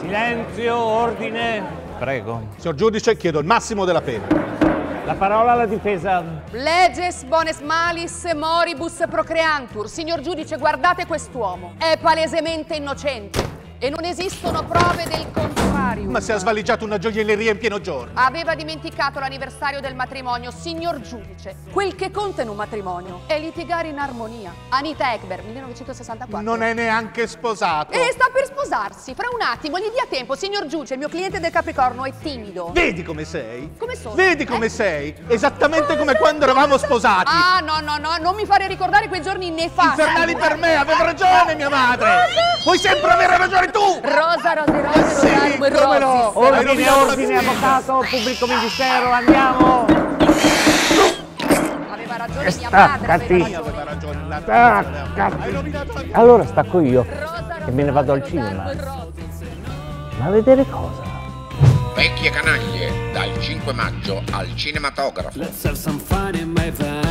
Silenzio, ordine. Prego. Signor giudice, chiedo il massimo della pena. La parola alla difesa. Leges bones malis moribus procreantur. Signor giudice, guardate quest'uomo. È palesemente innocente e non esistono prove del contrario. Ma si è svaligiato una gioielleria in pieno giorno. Aveva dimenticato l'anniversario del matrimonio. Signor giudice, quel che conta in un matrimonio è litigare in armonia. Anita Ekberg, 1964. Non è neanche sposato. E sta per sposarsi. Fra un attimo, gli dia tempo. Signor giudice, il mio cliente del Capricorno è timido. Vedi come sei? Come sono? Vedi come sei? Esattamente come quando eravamo sposati. Ah, no, non mi fare ricordare quei giorni nefasti. Infernali per me, aveva ragione mia madre. Puoi sempre avere ragione tu. Rosa, rose, Sì, rosarium e come no? rossi. Ordine, ordine, avvocato, pubblico ministero, andiamo. Aveva ragione mia madre, Aveva ragione. Hai rovinato la mia. Allora stacco io Rosa, e me ne vado al cinema. rossi. Ma a vedere cosa? Vecchie canaglie, dal 5 maggio al cinematografo. Let's have some fun in my van.